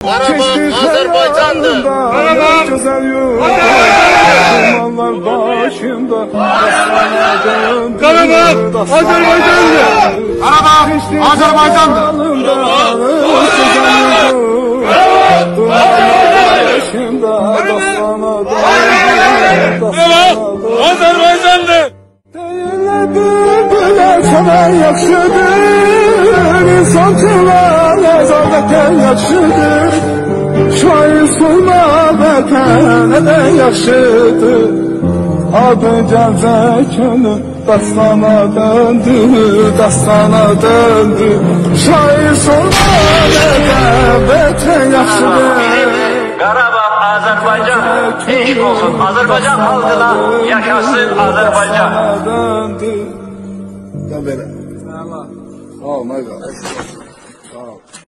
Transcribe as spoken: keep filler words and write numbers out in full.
Qarabağ Azərbaycandır. Qarabağ gözəl yurt. Dumanlar başında. Qarabağ Azərbaycandır. Qarabağ Azərbaycandır. Azərbaycandır. Bülbülər sana yaxşıdır, insancılar nəzarətən yaxşıdır. Şair sunma vətənə də yaxşıdır. Adı gəlcə könül dastana döndü, dastana döndü. Şair sunma vətən yaxşıdır. Qarabağ Azərbaycan, eşq olsun Azərbaycan xalqına, yaşasın Azərbaycan. Döndü. Da belə. Allah. Olmaz.